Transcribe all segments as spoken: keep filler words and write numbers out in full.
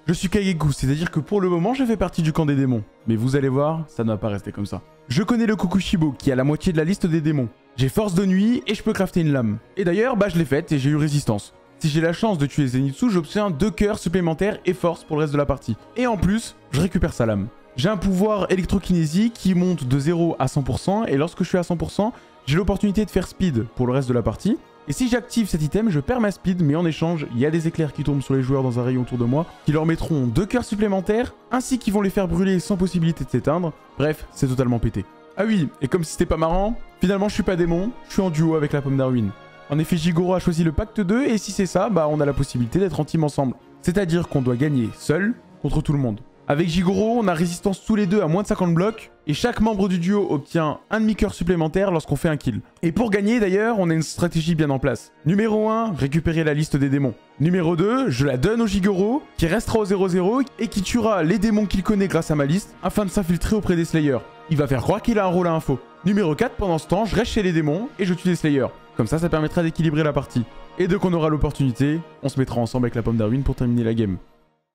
Je suis Kagegu, c'est-à-dire que pour le moment, je fais partie du camp des démons. Mais vous allez voir, ça ne va pas rester comme ça. Je connais le Kokushibo, qui a la moitié de la liste des démons. J'ai force de nuit et je peux crafter une lame. Et d'ailleurs, bah je l'ai faite et j'ai eu résistance. Si j'ai la chance de tuer Zenitsu, j'obtiens deux cœurs supplémentaires et force pour le reste de la partie. Et en plus, je récupère sa lame. J'ai un pouvoir électrokinésie qui monte de zéro à cent pour cent et lorsque je suis à cent pour cent, j'ai l'opportunité de faire speed pour le reste de la partie. Et si j'active cet item, je perds ma speed, mais en échange, il y a des éclairs qui tombent sur les joueurs dans un rayon autour de moi, qui leur mettront deux cœurs supplémentaires, ainsi qu'ils vont les faire brûler sans possibilité de s'éteindre. Bref, c'est totalement pété. Ah oui, et comme si c'était pas marrant, finalement je suis pas démon, je suis en duo avec la pomme d'Arwin. En effet, Jigoro a choisi le pacte deux, et si c'est ça, bah on a la possibilité d'être en team ensemble. C'est-à-dire qu'on doit gagner seul contre tout le monde. Avec Jigoro, on a résistance tous les deux à moins de cinquante blocs, et chaque membre du duo obtient un demi-cœur supplémentaire lorsqu'on fait un kill. Et pour gagner d'ailleurs, on a une stratégie bien en place. Numéro un, récupérer la liste des démons. Numéro deux, je la donne au Jigoro, qui restera au zéro zéro, et qui tuera les démons qu'il connaît grâce à ma liste, afin de s'infiltrer auprès des Slayers. Il va faire croire qu'il a un rôle à info. Numéro quatre, pendant ce temps, je reste chez les démons, et je tue les Slayers. Comme ça, ça permettra d'équilibrer la partie. Et dès qu'on aura l'opportunité, on se mettra ensemble avec la pomme d'Arwin pour terminer la game.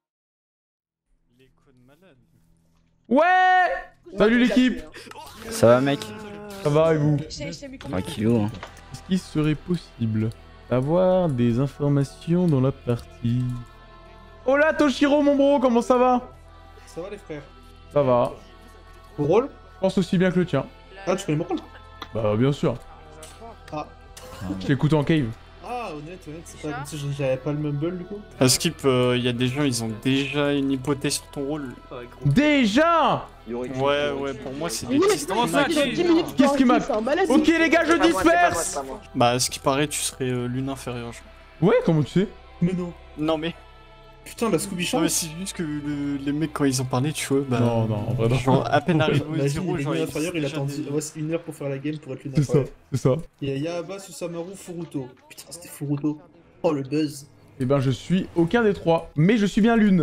Ouais! Salut l'équipe! Ça va mec? Ça va et vous? Tranquillou hein. Est-ce qu'il serait possible d'avoir des informations dans la partie? Oh là Toshiro mon bro, comment ça va? Ça va les frères? Ça va. Mon rôle? Je pense aussi bien que le tien. Ah tu connais mon rôle? Bah bien sûr. Ah. Je l'écoute en cave. Ah honnête, honnête, c'est pas comme si j'avais pas le mumble du coup. À Skip, il euh, y a des gens, ils ont déjà une hypothèse sur ton rôle. Déjà! Ouais, ouais, pour moi c'est des Qu'est-ce Qu'est-ce qui m'a... Ok les gars, je disperse! Bah, à ce qui paraît, tu serais euh, l'une inférieure. Je... Ouais, comment tu sais? Mais non. Non mais... Putain, la Scooby Non mais c'est juste que le- les mecs quand ils ont parlé, tu vois, bah... Non, non, en vrai non. Genre à peine arrivé au Imagine, zéro, il est genre... l'une ils- inférieure, il déjà attend des- ouais, c'est une heure pour faire la game pour être l'une C'est ça, inférieure. c'est ça. Il y a Yaaba, Susamaru, Furuto. Putain, c'était Furuto. Oh le buzz. Eh ben je suis aucun des trois, mais je suis bien l'une.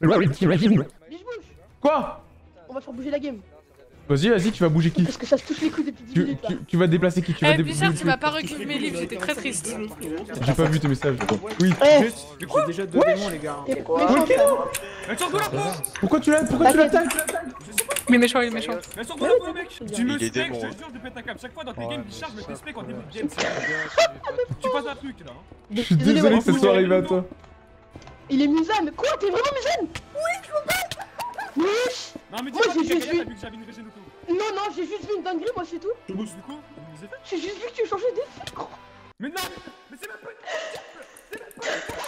Quoi? On va faire bouger la game. Vas-y, vas-y, tu vas bouger qui? Parce que ça se touche les couilles depuis dix tu, minutes là. tu, tu vas déplacer qui? Tu vas Eh, dé- Blizzard, tu dé- m'as pas recueilli mes livres, j'étais très triste. J'ai pas vu tes messages. Oui. Eh, Juste, vu que c'est déjà deux démons, les gars. t'es méchant. Ok. Pourquoi tu l'as Pourquoi tu l'attaques? Mais méchant, il est méchant. Mais sur quoi, mec? Tu me Il est spec, démon, je hein. te jure, je pète ta cap. Chaque fois dans tes games qui chargent, je me spec en début de game. Tu passes un truc là. Je suis désolé que ça soit arrivé à toi. Il est Musan. Quoi? T'es vraiment Musan? Oui, je veux pas. Wesh. Non, mais dis Moi, pas j'ai que juste t'as vu- vu que j'avais une régène auto. Non, non, j'ai juste vu une dinguerie, moi c'est tout. Je booste du coup. vous avez fait J'ai juste vu que tu changeais d'effet, gros. Mais non, mais c'est même pas.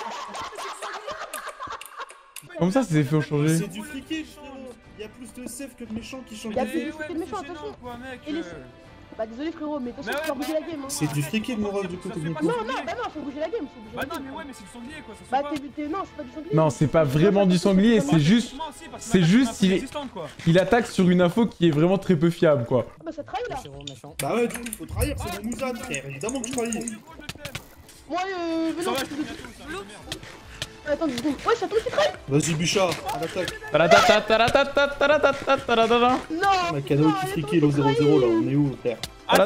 Comme ça, ces effets ont changé. C'est du frikage frérot. Il y a plus de safe que de méchants qui changent Y a de plus- vie. c'est méchant, attention. Quoi, mec. Et les- euh, Bah désolé frérot, mais attention, Mais faut faire ouais, bouger la game. Hein. C'est du frikage mon rôle du coup Ça fait techniquement. Non, non, bah non, faut bouger la game, faut bouger Bah la non, game. mais ouais, mais c'est du sanglier quoi, ça se Bah voit. t'es, t'es- non, c'est pas du sanglier. Non, c'est pas vraiment du sanglier, c'est juste... c'est juste, il est- Il attaque sur une info qui est vraiment très peu fiable, quoi. Ah bah ça trahit là. Bah ouais, du coup, faut trahir, c'est mon Musan frère, évidemment que je trahis. Moi, euh, venons, Ça va, je te dis. Attends deux secondes. Ouais, ça tombe, tu trahis. Vas-y Bûchard, à l'attaque. Taratatatatatatatatatatata. Non. La cano qui frikait au zéro zéro là, on est où frère?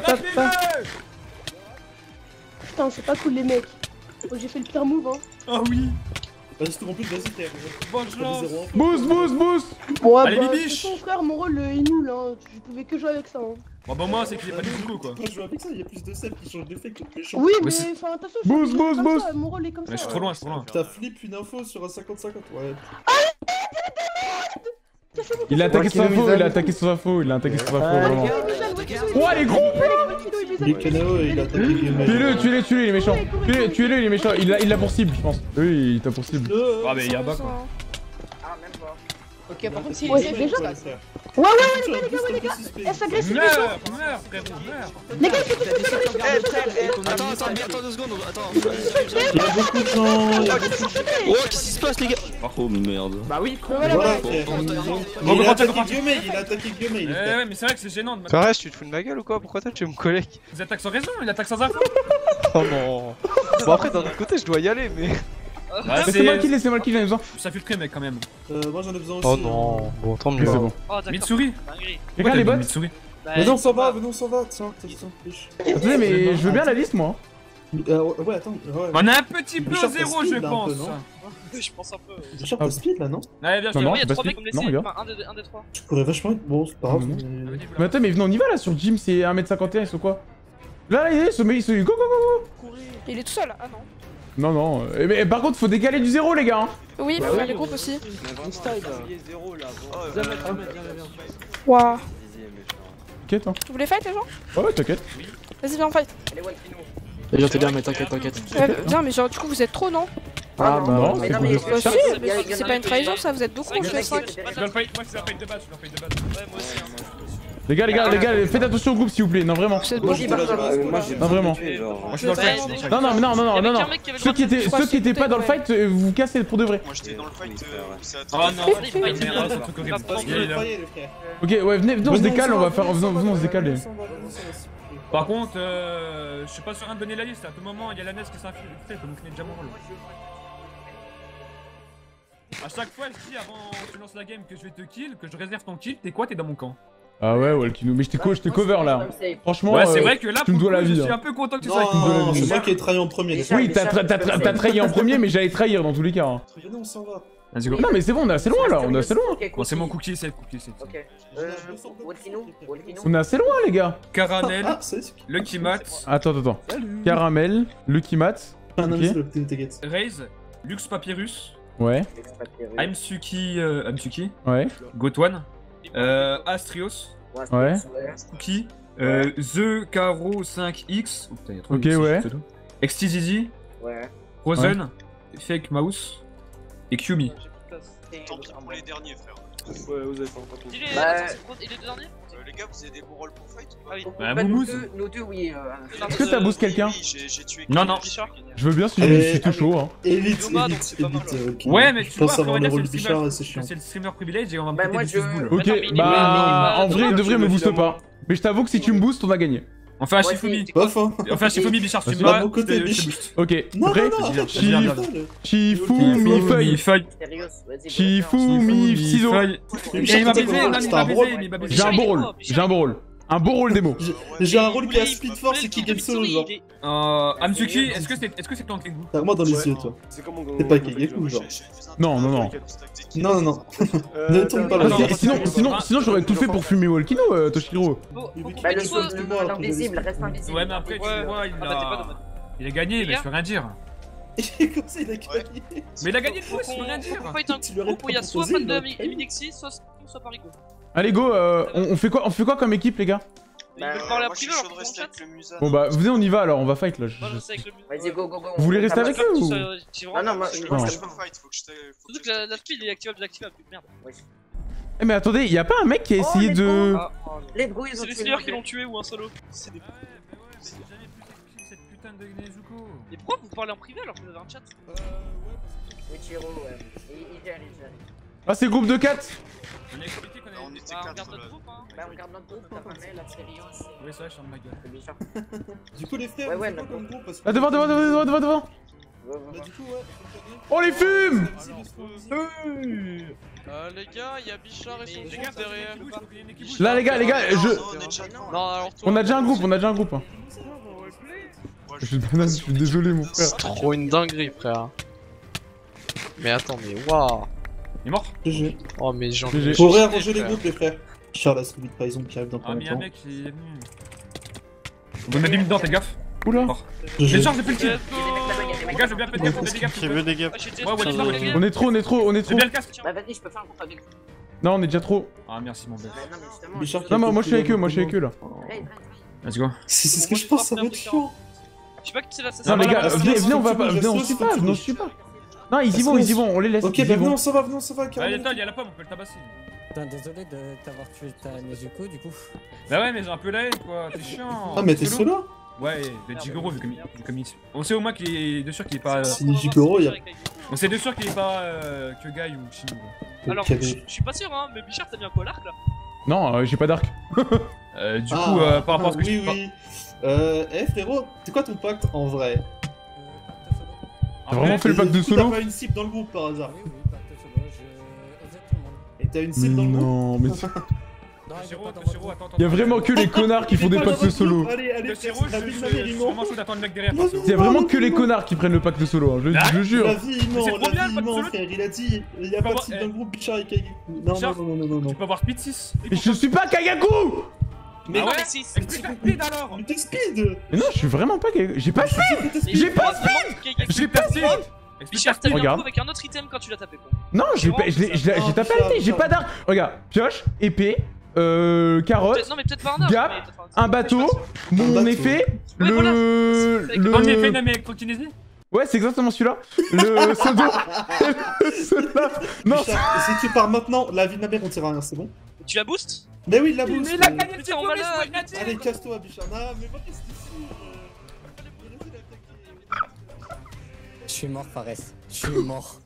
Putain, c'est pas cool les mecs. Oh, j'ai fait le pire move, hein. Ah oui. Vas-y, c'est en plus, vas-y frère. Bonne T'as chance. des zéros. Boost, boost, boost. Bon, ouais, Allez, bah, de toute bibiche. façon, frère, mon rôle euh, est nul, hein. Je pouvais que jouer avec ça, hein. Bon, bah, moi, c'est que j'ai pas du tout quoi. Quand je joue avec ça, il y a plus de safe qui changent d'effet que de méchants. Oui, Mais mais c'est- enfin, attention, je Boost, suis boost, comme boost. ça, mon rôle est comme Mais je ça. suis trop loin, je suis trop loin. T'as flip une info sur un cinquante cinquante, ouais. Il a attaqué sur info, il a attaqué sur info, il a attaqué sur info, vraiment. Oh, les gros. Les Kanao, il a attaqué Guillemette. Tuez-le, tuez-le, tuez-le, il est méchant. Tuez-le, tuez-le, il est méchant. Il l'a il l'a pour cible, je pense. Oui, il t'a pour cible. Ah, mais y'a bas quoi. Ok, par contre, si Ouais, si- déjà. Ouais, Ouais, ouais, ouais, les gars, les gars, ouais, les gars. Elle s'agresse, c'est méchant. Meurs, meurs, frérot, meurs. Les gars, il faut que je fasse Attends, attends, attends deux secondes, attends. Il y a beaucoup de gens, il y a beaucoup de gens. Oh, qu'est-ce qui se passe, les gars? Oh merde. Bah oui, con. Voilà, Voilà, voilà. frère. Bon, Il a bah, attaqué continue, Guillemette, il a attaqué Guillemette. Eh ouais, mais c'est vrai que c'est gênant de mettre. T'arrêtes, tu te fous de ma gueule ou quoi? Pourquoi t'as tué mon collègue? Ils attaquent sans raison, ils attaquent sans info. Oh non. Bon après d'un autre côté je dois y aller mais... Bah, Mais c'est moi qui l'ai, c'est moi qui l'ai besoin. Ça filtré, mec, quand même. Euh, moi j'en ai besoin aussi. Oh non. Bon tant Mais mieux. c'est bon. Mitsuri. Regarde les bots. Mitsuri. Venez, on s'en va, venez, on s'en va. Tiens, tiens, tiens. Attendez, mais je veux bien la liste, moi. Euh, ouais, attends. Ouais. On a un petit peu Bichard, à zéro, t'as je speed, là, un peu, pense. non Je pense un peu. Bichard, t'as speed là, non? Allez, viens, je Non, non, Il y a bah, trois mecs speed. blessés. Non, regarde. Enfin, un des un des trois. Tu pourrais vachement être. Bon, c'est pas grave. Non. mais- Mais attends, mais venez, on y va là sur Jim, c'est un mètre cinquante et un, ils sont quoi? Là, là, il est, ce mec, il se. Go, go, go, go! Il est tout seul. Ah non. Non, non. euh, Mais par contre, faut décaler du zéro, les gars. Hein. Oui, il faut faire les groupes aussi. zéro là. Waouh. T'inquiète, hein. Tu voulais fight les gens? Ouais, ouais, t'inquiète. Vas-y, viens, on fight. Viens, t'es bien, mais t'inquiète, t'inquiète. Ouais, viens, mais genre, du coup, vous êtes trop, non? Ah bah non, ouais. c'est Bah, cool. si, mais c'est pas une trahison, ça, vous êtes beaucoup, je suis cinq. Je dois le fight, moi c'est la fight de base, je suis la fight de base. Ouais, moi aussi. Les gars, les gars, les gars, faites attention au groupe, s'il vous plaît. Non, vraiment. Vous êtes Moi, beaucoup. j'étais là, j'avais- Moi j'ai Non, vraiment. Moi je suis dans le Ouais, fight. Non, non, mais non, non, non, Il y non, avait non. qu'un mec qui avait le Ceux droit qui de- étaient, Je crois ceux qui que étaient pas dans le c'était- fight, euh, vous cassez pour de vrai. Moi j'étais dans le fight, euh, c'est à Oh toi. non, Il il fight, merde, il ce truc horrible. Parce que Il est vous là. croyez, les frères. Ok, ouais, venez, venez, on se Venez, décale, s'en on va faire. venez, Venons, s'en va, venons, on se venez, décale. s'en va, venez, s'en va, s'il vous plaît. Par contre, euh, je suis pas sûr de donner la liste. À tout moment, il y a la N E S qui s'infiltre. Tu sais, comme vous déjà mon rôle. A chaque fois, je dis avant que tu lances la game que je vais te kill, que je réserve ton kill. T'es quoi? T'es dans mon camp. Ah ouais, Walkino. Mais je t'ai co- je t'ai cover là. Franchement, Ouais, c'est euh, vrai que là, tu me pour dois le la coup, vie. je suis hein. un peu content que tu sois avec Non, moi. non, c'est moi qui ai trahi en premier. les Oui, t'as tra- t'as tra- t'as trahi en premier, mais j'allais trahir dans tous les cas. hein. frères. Venez, on s'en va. Vas-y, go. Non, mais c'est bon, on est assez loin là, on est assez loin. Bon, c'est mon cookie, c'est cookie, c'est. Ok. On est assez loin, les gars. Caramel, Ah, c'est. Lucky Mat, Attends, attends, attends. Caramel, Lucky Mat. Ah non, Ok. mais c'est le t'inquiète. Raze, Lux Papyrus, Ouais, Amsuki, euh, Amsuki, ouais, Gotwan, euh, Astrios, ouais. Cookie, euh, The Caro cinq X, oh, putain, y a trop Ok, de X, ouais. c'est tout. Xtizizi, Rosen, Fake Mouse et Qumi. Tant pis pour les derniers, frère. Ouais, vous avez pas encore Dis-les, Bah, attends, c'est quoi- et les deux derniers Euh, les gars, vous avez des bons rôles pour fight ou pas? Ah oui. Bah, Bah, nous Moumouz. deux, nous deux, oui. euh, Est-ce que t'as boost quelqu'un? Oui, j'ai j'ai tué. Non, non. Bichard. Je veux bien si Allez, je suis tout chaud. Hein. Élite, Thomas, donc élite, c'est pas mal, élite. là. ok. Ouais, mais Je tu vois, pense après, on avoir va le dire rôle que de c'est le Bichard, streamer- c'est chiant. c'est le streamer privilège et on va me Bah, péter moi, des je- pouces boules. Ok, Attends, mais il est bah pas- en vrai, de vrai, me booste évidemment. pas. Mais je t'avoue que si tu me boostes, on a gagné. On fait un Ouais, Shifumi. c'est- Bof, hein. On fait un Shifumi Bichard, si tu me Bah, bats, de mon côté, je te- je te Bichard. booste. Ok, Non, prêt non, non, Vas-y, Chief, viens, viens. Shifumi feuille. Feuille. Shifumi ciseaux. Feuille. Mais Il m'a Bichard, baisé, non, c'est il m'a un baisé, rôle. il m'a baisé. J'ai un beau il est rôle. quoi, Bichard, J'ai un beau rôle. Un beau rôle démo. J'ai un Il rôle qui a voulait- speed il force voulait et qui le gagne truc solo, de genre. Victory, Euh, Amsuki, est-ce que c'est est-ce que c'est planté avec vous? T'as vraiment dans les yeux, toi. C'est comment T'es pas Kageku, genre. Non, non, non. Non, non, non. Ne tourne pas Ah, la si- tête. sinon, sinon, sinon j'aurais tout fait pour fumer Walkino, euh, Toshiro. Faut- faut Bah, couper le les seul choses. du mois, L'invisible, reste invisible. Ouais, mais après, tu Ouais. vois, il Ah bah, t'es pas a. dommage. Il a gagné, mais je peux rien dire. Comme ça, il a gagné. Mais il a gagné le Faut pouce, je peux rien qu'on dire. faut qu'on fight un Tu lui aurais groupe où il y a pas soit proposé, Panda il aurait Eminexi, soit soit Parigo. Allez, go, euh, on, on fait quoi, on fait quoi comme équipe, les gars? Ils veulent parler à Moi je suis privé alors chaud de qu'ils rester sont en avec le Musa. Bon bah, venez, on y va alors, on va fight là. je- Moi je je- sais avec le Vas-y, go, go, go. Vous voulez on rester tape avec la eux flamme. ou- Tous, euh, j'ai vraiment- Non, non, moi, je- moi, Non. je Je peux fight, faut que je te. faut Surtout que que je la, te- la speed est activable, désactivable, merde. Eh mais attendez, y a pas un mec qui a Oh, essayé les de... cons. Les brouilles, ils ont C'est les tué seigneurs le qui mec. l'ont tué ou un solo. C'est des... J'ai jamais pu cette putain de Nezuko. Mais pourquoi vous parlez en privé alors que vous avez un chat? Michiro, ouais. Il il gère, il gère. Ah, c'est groupe de quatre. On a expliqué qu'on On avait. était Bah on quatre garde notre là. groupe hein. Bah, on garde notre groupe, t'as pas mail, la série, c'est Oui, ça, je suis en ma gueule. c'est Bichard. Du coup, les frères, Ouais, vous ouais, faites quoi d'accord. comme groupe parce que- Ah, devant, devant, devant, devant, devant, devant. Ouais, ouais, Bah, ouais. du coup, ouais. Oh, les fumes. Euh, les gars, il y a Bichard et son Les groupe gars, derrière. Là, les gars, les gars, Non, je... non, on est déjà dedans. Non, alors toi. On a déjà un groupe, on a déjà un groupe. hein. Je suis banane, je suis désolé, mon frère. Trop une dinguerie, frère. Mais attends, mais waouh. Il est mort? G G. Oh, mais j'en G G. Faut réarranger les groupes, les frères. Charles a celui de trahison qui arrive dans Ah, pas mais y'a un longtemps. mec qui est venu. Vous me mettez une dedans, fais gaffe. Oula. G G. Les charges depuis le kill. Let's go. Les gars, je veux bien péter gaffe, on fait des gaffes. Qui veut des gaps? Ah, j'ai Ouais, déjà ouais, fait ouais, ça, ouais. les gars. On est trop, on est trop, on est C'est trop. bien le casque. Bah, vas-y, je peux faire un groupe avec vous. Non, on est déjà trop. Ah, merci, mon bête. Bah, non, mais justement. Bichard qui Non, a moi, fait moi je suis le avec eux, moi je suis avec eux là. Raid, raid, Let's go. C'est c'est ce que je pense, ça va être chiant. Je sais pas qui c'est l'assassin. Non, les non, gars, non, venez, non, venez, on non, va non, pas. non, Venez, on non, suit non, pas, non, venez, on non, suit pas. Non, ils y vont, ils y vont, on les laisse. Ok, ils y bah venez, vont. on s'en va, venez, on s'en va, Ah, il carrément. y a il y a la pomme, on peut le tabasser. Putain, désolé de t'avoir tué ta Nezuko du coup. Bah ouais, mais j'ai un peu la haine quoi, t'es chiant. Ah, mais t'es Solo. solo? Ouais, le Jigoro vu comme il- vu comme il. On sait au moins qu'il est de sûr qu'il est pas. euh, Si Nijigoro, il y a. On sait de sûr qu'il est pas euh, Kyogai ou Shinu. Alors, Ok, je je suis pas sûr hein, mais Bichard t'as mis un coup à l'arc là. Non, euh, j'ai pas d'arc. Euh, du Ah, coup, euh, par rapport à ce que oui, je oui. Euh, eh frérot, c'est quoi ton pacte en vrai? T'as vraiment fait le pack de Du coup, solo? T'as pas une cible dans le groupe par hasard? Oui, oui, pacte solo, je. Aide tout le monde. Et t'as une Mais cible dans le groupe? non, mais. Toshiro, Toshiro, attends, attends. Y'a vraiment que les connards qui font des packs de solo. Allez, allez, Toshiro, je je- je suis vraiment chaud d'attendre le mec derrière. parce que- Y'a vraiment que les connards qui prennent le pack de solo, hein, je, je La jure. vie, non, c'est trop la bien, vie, le pack non, solo. frère, il a dit, il y a Faut pas de avoir- site eh. dans le groupe Bichard et Kagaku. Non, Bichard, non, non, non, non, non. Tu peux avoir speed six. Et je suis pas Kagaku. Mais Ah Non, ouais mais si. Explique ta speed alors. mais t'es speed. Mais non, je suis vraiment pas Kagaku. J'ai pas speed. J'ai pas speed. J'ai pas speed. Explique ta Bichard, t'as speed. eu un Regarde. coup avec un autre item quand tu l'as tapé. Bon. Non, j'ai pas- je l'ai je l'ai- j'ai tapé à l'T, j'ai pas d'arc. Regarde, pioche, épée, euh, carotte, Peut-être- Non, mais peut-être pas un arc. Gap, mais peut-être un- un bateau, Un mon bateau. effet, Ouais, le... voilà. le... En effet, non mais Croquinésie. Ouais, c'est exactement celui-là. Le pseudo. Celui-là. Non, Bichard, si tu pars maintenant, la vie de ma mère, on tire à rien, c'est bon? Tu la boostes? Mais oui, il la boost. Mais il a gagné le Putain, on second, va mais là. je vois une Allez, casse-toi, Bichard. Non, mais va rester ici. Je suis mort, Fares. Je suis mort.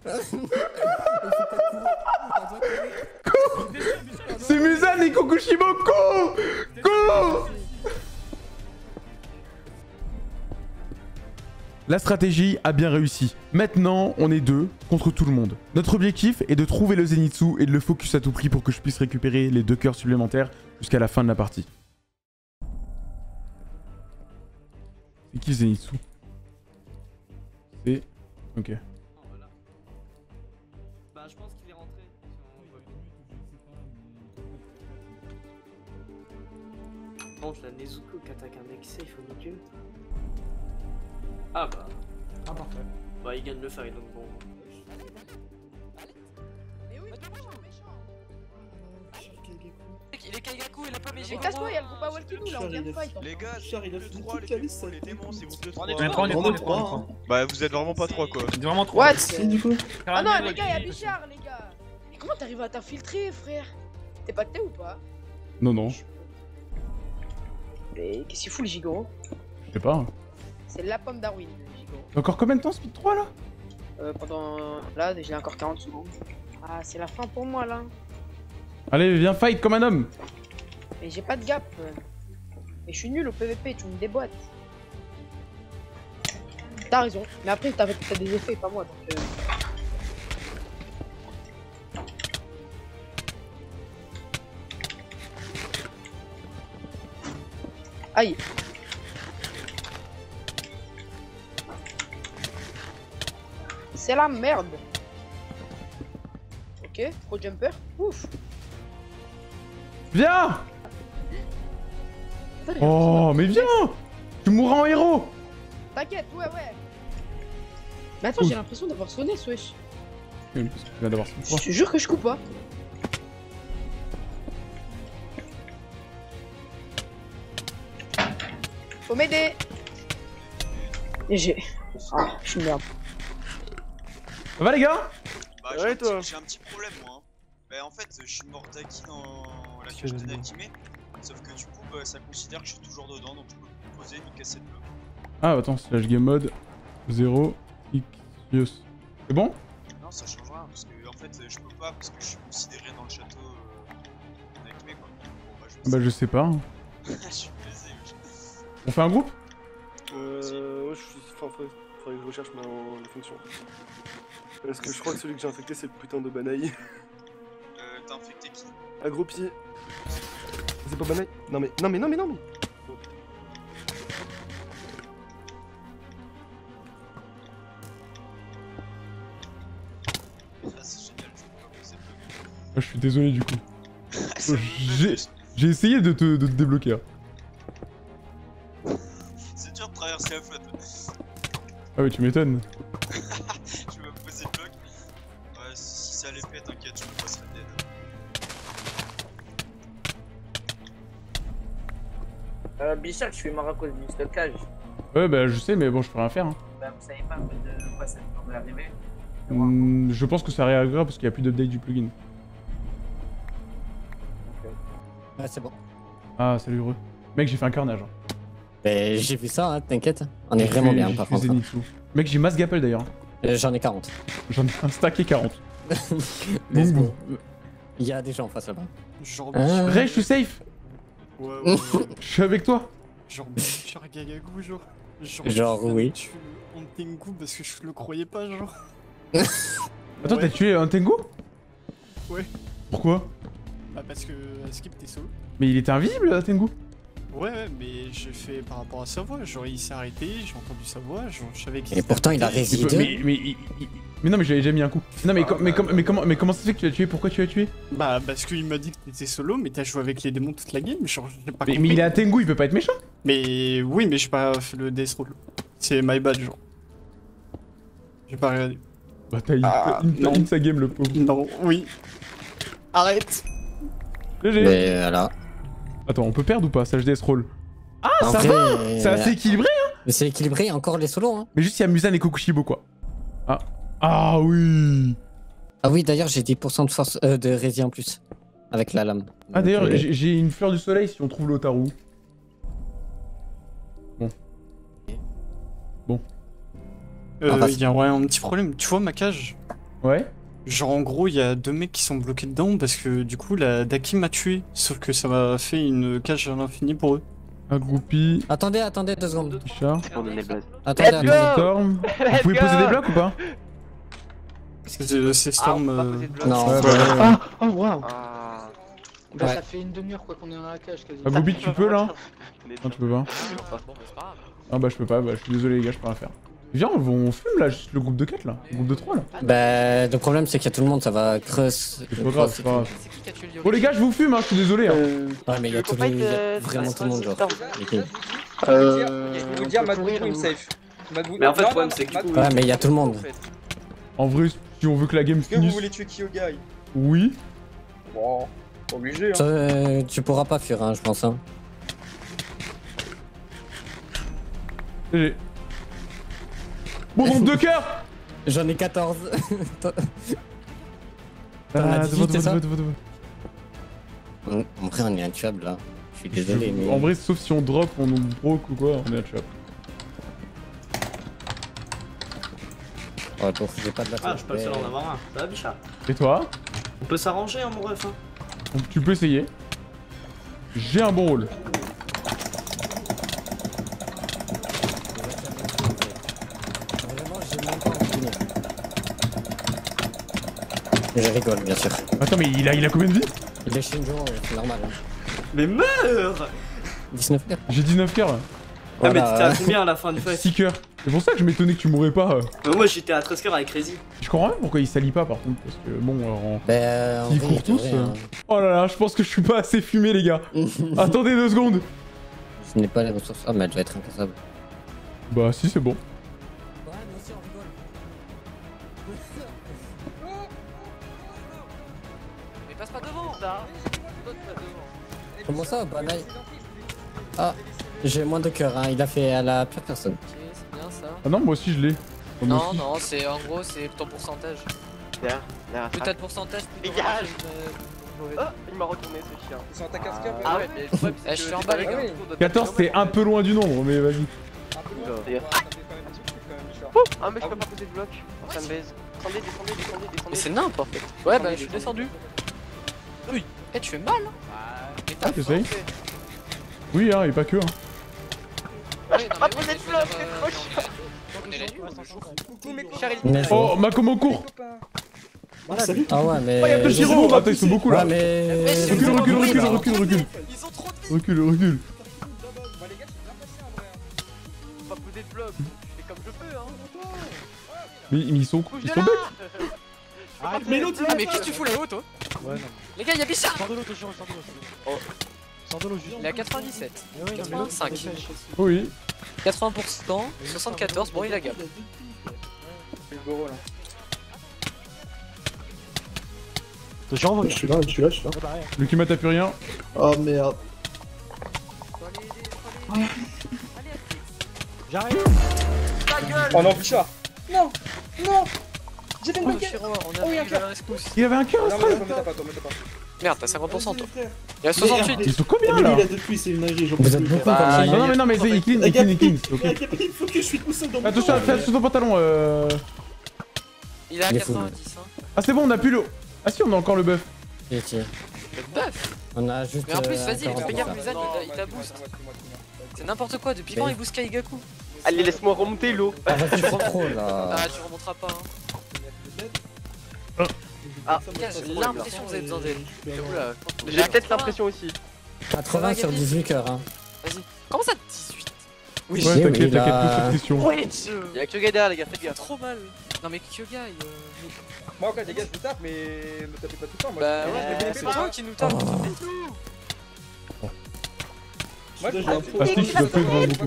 c'est Musan et Kokushibo. Go. Go. La stratégie a bien réussi. Maintenant, on est deux contre tout le monde. Notre objectif est de trouver le Zenitsu et de le focus à tout prix pour que je puisse récupérer les deux cœurs supplémentaires jusqu'à la fin de la partie. C'est qui Zenitsu? C'est... Ok. Bah, je pense qu'il est rentré. Bon, je la Nezuko qui attaque un mec safe au milieu. Ah bah. Ah parfait. Bah, il gagne le fight donc bon. Il est Kaigaku, il a pas mes Mais casse-toi, y'a le groupe à Walkinou là, on vient de fight. Les gars, Bichard, il a deux fini trois, toute les la liste, démons, ça les démons, c'est vous deux On trois. est On est trois, trois, on est On trois, est on est trois, trois. hein. Bah, vous êtes vraiment pas trois quoi. On est vraiment trois. What? Et du coup? Ah non, les gars, y'a Bichard, les gars. Mais comment t'arrives à t'infiltrer, frère? T'es pacté ou pas? Non, non. Mais qu'est-ce qu'il fout le Gigoro? Je sais pas. C'est la pomme d'Arwin, le Gigoro. T'as encore combien de temps Speed trois là? Euh, pendant. Là, j'ai encore quarante secondes. Ah, c'est la fin pour moi là. Allez, viens fight comme un homme. Mais j'ai pas de gap. Et je suis nul au P V P, tu me déboîtes. T'as raison, mais après t'as t'as des effets, pas moi donc. Euh... Aïe. C'est la merde. Ok, pro jumper. Ouf. Viens. Oh, mais viens. Tu mourras en héros. T'inquiète, ouais, ouais. Mais attends, Ouh. j'ai l'impression d'avoir sonné, ce wesh. Oui, parce que tu viens d'avoir Speed trois. Je te jure que je coupe pas. Faut m'aider. Et j'ai... Ah, je suis une merde. Ça va les gars? Bah, Ouais, j'ai un, toi. petit- j'ai un petit problème moi. Hein. Bah, en fait, je suis mort d'Aki dans la cage de Nakime. Sauf que du coup, bah, ça considère que je suis toujours dedans, donc je peux me poser ni casser de bloc. Ah, attends, slash game mode zéro Ixios. C'est bon? Non, ça change rien parce que en fait, je peux pas parce que je suis considéré dans le château euh, Nakime quoi. Bon, bah, je Bah, je sais pas. hein. je suis baisé. On fait un groupe? Euh. Ouais, je suis. Enfin, faudrait, faudrait que je recherche ma la fonction. Parce que je crois que celui que j'ai infecté, c'est le putain de Banaï. Euh, t'as infecté qui? Agroupi. C'est pas Banaï? Non mais. Non mais non mais non mais. Ah, c'est génial, je peux pas poser de bloc. Ah, je suis désolé du coup. Ça me J'ai j'ai essayé de te, de te débloquer. hein. C'est dur de traverser la flotte. Ah oui, tu m'étonnes. Je vais me poser le bloc. Ouais, si ça l'épée, t'inquiète, je me passerai dead. Euh, Bichard, je suis mort à cause du stockage. Ouais, bah je sais, mais bon, je peux rien faire. Hein. Bah, vous savez pas de quoi ça peut arriver. Hmm, je pense que ça réarrivera parce qu'il n'y a plus d'update du plugin. Ouais, c'est bon. Ah, salut heureux. Mec, j'ai fait un carnage. hein. Mais j'ai vu ça, hein, t'inquiète. On est J'ai vraiment fait- bien j'ai par fait contre. Zenitsu. Mec, j'ai masse Gapple d'ailleurs. Euh, J'en ai quarante. J'en ai un stack et quarante. Let's Boum, go. Il y a des gens en face là-bas. Genre. Ah. Ray, je suis safe. Ouais, ouais, ouais. Je suis avec toi. Genre Bichard Gagaku, genre. Genre, Genre, tu viens oui. de tuer le Ontengu parce que je le croyais pas, genre. Attends, Ouais. t'as tué un Tengu? Ouais. Pourquoi? Bah parce que Skip t'es solo. Mais il était invisible, Tengu. Ouais, ouais, mais je fais par rapport à sa voix. Genre, il s'est arrêté, j'ai entendu sa voix, je, je savais qu'il Et pourtant, il a résidé. Mais, mais, mais, mais, mais non, mais j'avais déjà mis un coup. Non, mais, Ah, com- mais, bah, com- mais, comment, mais comment ça se fait que tu l'as tué? Pourquoi tu l'as tué? Bah, parce qu'il m'a dit que t'étais solo, mais t'as joué avec les démons toute la game, genre, j'ai pas mais, compris. mais il est à Tengu, il peut pas être méchant. Mais oui, mais j'ai pas fait le death roll. C'est my bad, genre. J'ai pas regardé. Bah, t'as Ah, une, non. une sa game, le pauvre. Non, oui. Arrête. G G. Mais voilà. Attends, on peut perdre ou pas? Ça, je death roll. Ah, En ça vrai, va. euh, C'est assez équilibré, hein. Mais c'est équilibré, encore les solos, hein. Mais juste, il y a Musan et Kokushibo, quoi. Ah. Ah oui. Ah oui, d'ailleurs, j'ai dix pour cent de force euh, de rési en plus. Avec la lame. Ah, d'ailleurs, Donc, euh, j'ai j'ai une fleur du soleil si on trouve l'Otaru. Bon. Bon. Euh, Ah, bah, y a ouais, un petit problème. Tu vois ma cage? Ouais. Genre, en gros, il y a deux mecs qui sont bloqués dedans parce que du coup, la Daki m'a tué. Sauf que ça m'a fait une cage à l'infini pour eux. Un groupie. Attendez, attendez deux secondes. Richard. Attendez, attendez. Storm. Vous pouvez poser des blocs ou pas? C'est c'est Storm. euh, Non. Ouais, ouais, bah, ouais. ouais. Ah, oh waouh. Bah, Ouais. ça fait une demi-heure quoi qu'on est dans la cage quasi. Ah, Goubi, tu peux là? Non, tu peux pas. Ah, bah, je peux pas, bah, je suis désolé, les gars, je peux rien faire. Viens, on, on fume là, juste le groupe de quatre là. Le groupe de trois là. Bah, le problème, c'est qu'il y a tout le monde, ça va creuse. C'est pas grave, c'est pas grave. Bon, les gars, je vous fume, hein, je suis désolé. Hein. Ouais, mais il y a tout le... il y a vraiment tout le monde, genre. Ok. Euh. Je vais vous dire, Madbou, il me safe. Mais en fait, le problème, c'est que. Ouais, mais il y a tout le monde. En vrai, si on veut que la game Est-ce que vous finisse. voulez tuer Kyogai? Oui. Bon, pas obligé, hein. Ça, euh, tu pourras pas fuir, hein, je pense. Hein. G G. Bon, nombre de cœurs. J'en ai quatorze. T'en as Ah, dix-huit, devant, c'est ça devant, devant, devant. En vrai, on est intuable là. Je suis désolé, mais. En vrai, sauf si on drop, on nous broke ou quoi, on est à chop. Ouais, bon, j'ai pas de la Ah, je suis pas le seul à en avoir un. Ça va, Bichard? Et toi? On peut s'arranger, hein, mon ref. Hein. Donc, tu peux essayer. J'ai un bon rôle. Vraiment, j'ai même pas envie de finir. Je rigole, bien sûr. Attends, mais il a, il a combien de vie? Il est Shinjo, c'est normal. Hein. Mais meurs! dix-neuf cœurs. J'ai dix-neuf cœurs là. Ah, mais Voilà. t'étais à combien à la fin du fight? six cœurs. C'est pour ça que je m'étonnais que tu mourrais pas. euh. Euh, Moi, j'étais à treize cœurs avec Crazy. Je comprends même pourquoi il s'allie pas par contre. Parce que bon, alors, en... Bah, en S'ils vrai, courent tous. vrai, euh. hein. Oh là là, je pense que je suis pas assez fumé, les gars. Attendez deux secondes. Je n'ai pas les ressources. Ah, mais elle doit être incassable. Bah, si, c'est bon. Ouais, nous aussi, on rigole. Mais passe pas devant. Comment ça, bah là... Ah, j'ai moins de cœur, hein. Il a fait à la pire personne. Ok, c'est bien ça. Ah non, moi aussi je l'ai. Oh, moi Non, aussi. non, c'est en gros, c'est ton pourcentage. Derrière, derrière. Plus t'as de pourcentage, plus tu Dégage. auras une mauvaise. Oh, il m'a retourné ce chien. Ils sont à ta casquette. Ah ouais, mais le problème, c'est que je suis en bas, les gars. quatorze, c'est un peu loin du nombre, mais vas-y. Ah, mais je peux pas poser de bloc. Ça me baise. Descendez, descendez, descendez, descendez. Mais c'est nimp en fait. Ouais, bah je suis descendu. Oui. Eh, tu fais mal, hein. Mais Ah, t'as t'essayes? forcé. Oui, hein, et pas que. Hein. Ouais, non, Ah, mais posez moi, de je bloc, veux c'est dire, trop euh, chiant. on est la nuit, on joue. Coucou mes Charlie. Mais- Oh, Makomo court. Salut. Ah ouais, mais... Oh, y'a Toshiro. Attends, ils sont beaucoup là. Ouais, mais... Recule, recule, recule, là. recule, recule. Ils ont trop de Recule, recule. Bah les gars, c'est bien passé en vrai. Faut pas poser de bloc. Je fais comme je peux, hein. Mais, mais ils sont, ils sont bêtes. Ah, mais l'autre, Ah, mais qu'est-ce que tu fous là-haut, toi? Ouais, non. Les gars, y'a Bichard. Sors de l'eau, Toshiro, sors de l'eau. Oh. Sors de l'eau, juste. Il est à quatre-vingt-dix-sept. Eh ouais, non, mais l'autre, quatre-vingt-cinq. il dépêche. Oui. quatre-vingts pour cent, soixante-quatorze, bon, il a gap. C'est le gros là. Toshiro, Je suis là, je suis là, je suis là. Le Kima t'as plus rien. Oh merde. J'arrive. Oh non, Bichard. Non, non. J'ai fait une Oh, bloquée. Chiro, on a Oh, il y a un vu cœur. la rescousse. Il avait un cœur, Non, mais Astral. attends, mais t'as pas, toi, mais t'as pas. Merde, t'as cinquante pour cent, toi. Il y a soixante-huit. Ils sont combien Mais lui, là? il a deux pluies, c'est une dinguerie, j'en peux Vous êtes plus. beaucoup Bah, comme ça. Non, non, mais non, mais c'est il clean, il clean, il clean. Ok. Il faut que je suis tout seul dans mon Attention, temps. fais attention à ton pantalon. Euh... Il est à Il est fou. quatre-vingt-dix, hein. Ah, c'est bon, on a plus le. Ah, si, on a encore le buff. Tiens, tiens. Le buff. On a juste... Mais en plus, euh, vas-y, quarante fais pour gaffe, cent. Musan, il t'a- il t'a boost. C'est n'importe quoi, depuis quand il boost Kaigaku? Allez, laisse-moi remonter l'eau. Ah, vas-y, fais trop, là. Ah, tu remonteras pas, hein. Ah, j'ai l'impression que vous avez besoin d'aide. J'ai peut-être l'impression aussi. quatre-vingts sur dix-huit cœurs, hein. Vas-y. Comment ça dix-huit? Oui, ouais, t'inquiète, t'inquiète, plus sur cette question. Ouais, Y'a que Kyoga derrière, les gars, faites gaffe. Trop mal. Non, mais Kyoga, il. Moi, ok, les gars, je vous tape, mais me tapez pas tout le temps. Moi, Bah je- ouais, mais c'est toi qui nous tape. Moi, je Ah, Stick, tu dois plus devant beaucoup.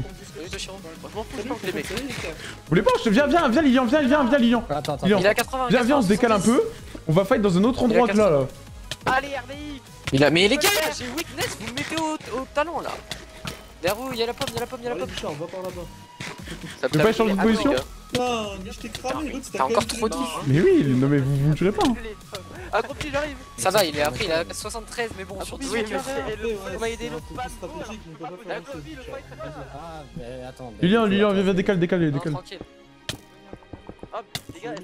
Vous voulez pas, je te viens, viens, viens, Lilian, viens, viens, viens, Lilian. Attends, attends. Lilian. Il est à quatre-vingts. Viens, viens, on se décale un peu. On va fight dans un autre endroit que là, là. Allez, R D I. Il a... Mais les gars, j'ai weakness, vous me mettez au, au talent là. Derrière vous, il y a la pomme, il y a la pomme, il y a la pomme. On va par là-bas. Ça Tu veux pas changer de position? Non, je t'ai cramé, l'autre T'as encore trop dit. Mais oui, non mais vous vous tuerez pas. Accroupi, j'arrive. Ça va, il est après, il a soixante-treize, mais bon, sur Oui, dix-huit. mais on va aider l'autre. Ah, mais attends. mais- Lilian, Lilian, viens, viens, décale, décale, Non, décale. tranquille. Hop, les gars,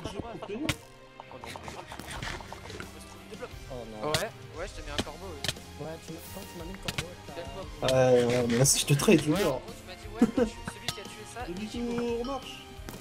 Oh non. Ouais, ouais, je t'ai mis un corbeau. Ouais, tu quand tu m'as mis le corbeau, t'as- Ouais, ouais, mais là, si je te trade, Ouais, je en gros, tu m'as dit, ouais, mais je suis celui qui a tué ça. Et du coup, on marche.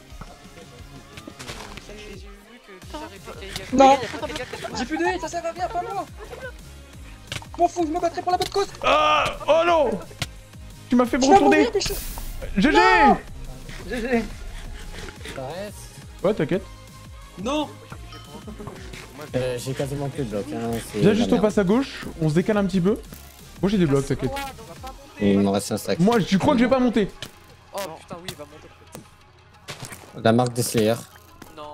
J'ai j'ai vu que Bichard répliquait Igaku. Non. Il y a pas de gars qui a- J'ai plus de haie, ça sert à rien, pas moi. M'en fous, je me battrai pour la bonne cause. Ah, oh non. Tu m'as fait me Je vais retourner. mourir, Bichard. G G. G G. Ça reste. Ouais, t'inquiète. Non. Euh, j'ai quasiment plus de blocs, hein. c'est Viens la juste on merde. passe à gauche, on se décale un petit peu. Moi j'ai des blocs, t'inquiète. Il me reste un stack. Moi, tu crois que je vais pas monter? Oh putain, oui, il va monter. La marque des Slayer. Non,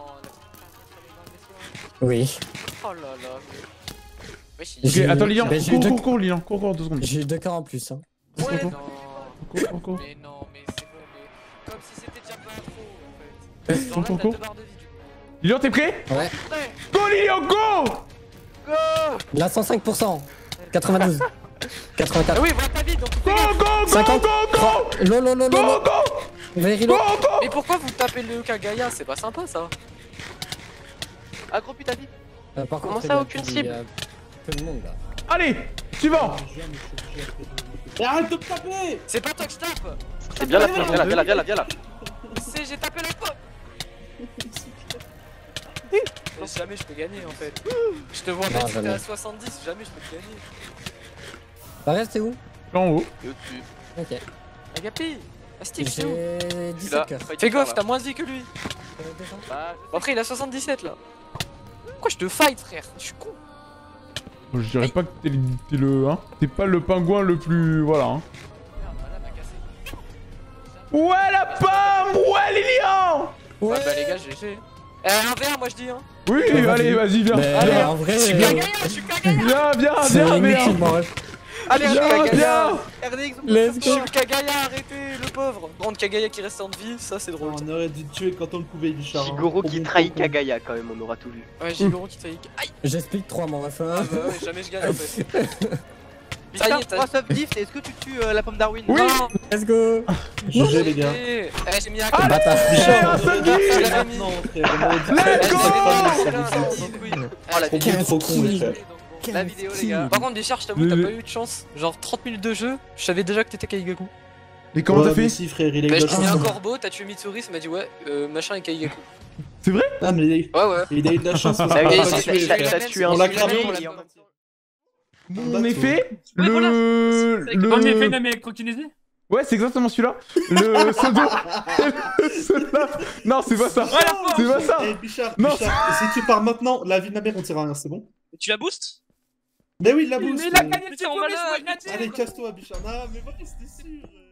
Oui. oh là là. Wesh, Ok, il- J'ai- attends, Lilian, mais j'ai cours, eu deux- cours, cours, Lilian, cours, cours, deux secondes. J'ai eu deux cœurs en plus, hein. Ouais, cours, non. cours, cours, cours. Mais non, mais c'est bon, mais comme si c'était déjà pas trop en fait. Eh, Genre cours, là, cours, t'as cours. deux barres de vie, du coup. Lilian, t'es prêt? Ouais. Go, Lilian, go! Là, cent cinq pour cent. quatre-vingt-douze. quatre-vingt-quatre. Ah oui, voilà ta vie, donc Go, go, go, cinquante. go, go! Lolo, lolo, Go, lolo. go! Very Go, low. go! Mais pourquoi vous tapez le Kagaya? C'est pas sympa ça. Accroupi, ta vie. Euh, par Comment contre, ça, il y a aucune plus- cible il y a peu de monde là. Allez, suivant! Mais arrête de me taper. C'est pas toi que je tape. C'est bien la viens là, viens là, viens là, viens là. C'est j'ai tapé la pomme. Mais jamais je peux gagner en fait. Je te vois Non, mettre t'es jamais. à soixante-dix, jamais je peux te gagner. Ça reste, c'est où? Là en haut. Et au-dessus. Ok. Agapi, Steve, c'est où? J'ai Tu l'as. dix-sept cœurs. Fais gaffe, t'as moins de vie que lui. Euh, descends. Bah, Bon, après il a soixante-dix-sept là. Pourquoi je te fight frère? Je suis con. Je dirais pas que t'es le, t'es le, hein. T'es pas le pingouin le plus, voilà. Hein. Ouais la pomme, ouais Lilian. Ouais bah les gars, G G. Eh un verre moi je dis hein. Oui, Bah, allez, vas-y. vas-y, viens. Mais Allez, en vrai, Je suis euh, Kagaya, je suis Kagaya. viens, viens, c'est viens, viens. inutile, mon ref. Allez, Viens, Kagaya. viens. R D X, Let's Je go. suis Kagaya, arrêtez le pauvre. Grande Kagaya qui reste en vie, ça c'est drôle. On aurait dû te tuer quand on le pouvait, Bichard. hein. Shigoro Trop qui bon, trahit trop bon. Kagaya quand même, on aura tout vu. Ouais, Shigoro qui t'a dit. Aïe. J'explique trois, mon ref. hein. Ah bah ouais, jamais je gagne en fait. Ça y Bichard, est, t'as- trois sub gift, est-ce que tu tues euh, la pomme Darwin? Oui. Non. Let's go. G G les gars. Eh, eh, j'ai mis un Allez, Bâtard. Bichard, un on seul aurait dû kill. tuer maintenant, frère. On aurait dû Let's tuer go. maintenant, ça vous dit. Oh la Trop vidéo, bon, trop con, les frères. la vidéo les gars. Par contre, Bichard, je t'avoue, t'as Le- pas eu de chance. Genre trente minutes de jeu, je savais déjà que t'étais Kaigaku. Et comment Ouais, t'as mais fait? si, frère, il a Bah, eu je de t'ai la mis un chance. corbeau, t'as tué Mitsuri, ça m'a dit ouais, euh, machin et Kaigaku. C'est vrai? Ah, mais il Ouais, ouais. il a eu de la chance. Ça on a l'a eu- pas ça- tué, ça- frère. ça tue un On l'a seul cramé. mec, il et en- Mon effet, Ouais, voilà. le... Dans le effet le... d'Amérique Croquinésie. Ouais, c'est exactement celui-là. Le pseudo... Celui-là. Non, c'est pas ça. C'est pas ça. Eh, Bichard, Non, Bichard, si tu pars maintenant, la vie de ma mère, on tire à rien, c'est bon? Tu la boostes? Mais oui, il la boost. Mais il a euh. gagné, c'est on pour va les là, jouer gratuit. Allez, casse-toi, Bichard. Non, mais voilà, c'était sûr.